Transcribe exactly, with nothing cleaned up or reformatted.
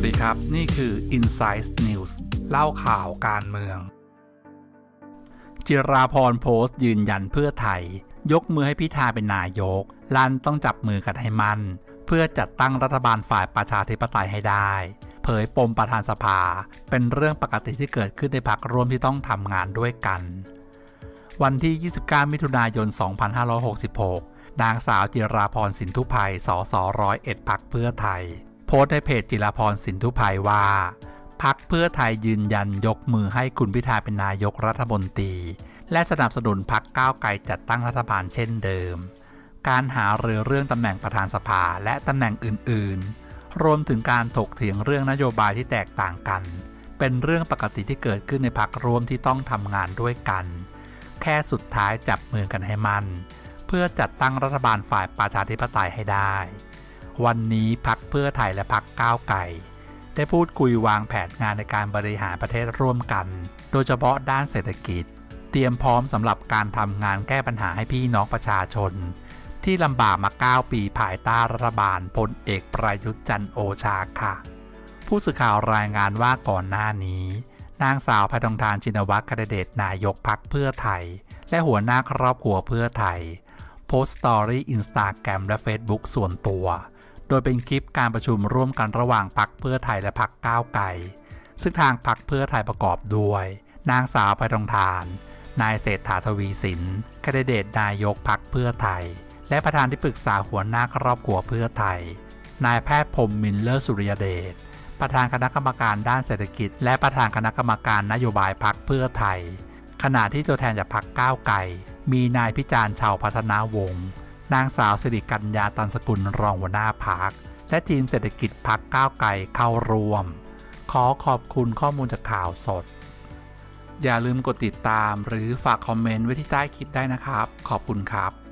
ดีครับนี่คือ Insight News เล่าข่าวการเมืองจิราพรโพสต์ยืนยันเพื่อไทยยกมือให้พิธาเป็นนายกลั่นต้องจับมือกันให้มั่นเพื่อจัดตั้งรัฐบาลฝ่ายประชาธิปไตยให้ได้เผยปมประธานสภาเป็นเรื่องปกติที่เกิดขึ้นในพรรคร่วมที่ต้องทำงานด้วยกันวันที่ยี่สิบเก้ามิถุนายนสองพันห้าร้อยหกสิบหกนางสาวจิราพรสินธุไพสสร้อยเอ็ดพรรคเพื่อไทยโพสต์ในเพจจิราพรสินธุไพว่าพรรคเพื่อไทยยืนยันยกมือให้คุณพิธาเป็นนายกรัฐมนตรีและสนับสนุนพรรคก้าวไกลจัดตั้งรัฐบาลเช่นเดิมการหารือเรื่องตำแหน่งประธานสภาและตำแหน่งอื่นๆรวมถึงการถกเถียงเรื่องนโยบายที่แตกต่างกันเป็นเรื่องปกติที่เกิดขึ้นในพรรคร่วมที่ต้องทำงานด้วยกันแค่สุดท้ายจับมือกันให้มั่นเพื่อจัดตั้งรัฐบาลฝ่ายประชาธิปไตยให้ได้วันนี้พรรคเพื่อไทยและพรรคก้าวไกลได้พูดคุยวางแผนงานในการบริหารประเทศร่วมกันโดยเฉพาะด้านเศรษฐกิจเตรียมพร้อมสำหรับการทำงานแก้ปัญหาให้พี่น้องประชาชนที่ลำบากมาเก้าปีภายใต้รัฐบาลพลเอกประยุทธ์จันทร์โอชาค่ะผู้สื่อข่าวรายงานว่าก่อนหน้านี้นางสาวแพทองธารชินวัตร แคนดิเดตนายกพรรคเพื่อไทยและหัวหน้าครอบครัวเพื่อไทยโพสต์สตอรี่ Instagram และ Facebook ส่วนตัวโดยเป็นคลิปการประชุมร่วมกันระหว่างพรรคเพื่อไทยและพรรคก้าวไกลซึ่งทางพรรคเพื่อไทยประกอบด้วยนางสาวแพทองธารนายเศรษฐาทวีสินแคนดิเดตนายกพรรคเพื่อไทยและประธานที่ปรึกษาหัวหน้าครอบครัวเพื่อไทยนายแพทย์พรหมมิลเลอร์สุริยเดชประธานคณะกรรมการด้านเศรษฐกิจและประธานคณะกรรมการนโยบายพรรคเพื่อไทยขณะที่ตัวแทนจากพรรคก้าวไกลมีนายพิจารณ์ชาวพัฒนาวงศ์นางสาวสิริกัญญาตันสกุลรองหัวหน้าพรรคและทีมเศรษฐกิจพรรคก้าวไกลเข้าร่วมขอขอบคุณข้อมูลจากข่าวสดอย่าลืมกดติดตามหรือฝากคอมเมนต์ไว้ที่ใต้คลิปได้นะครับขอบคุณครับ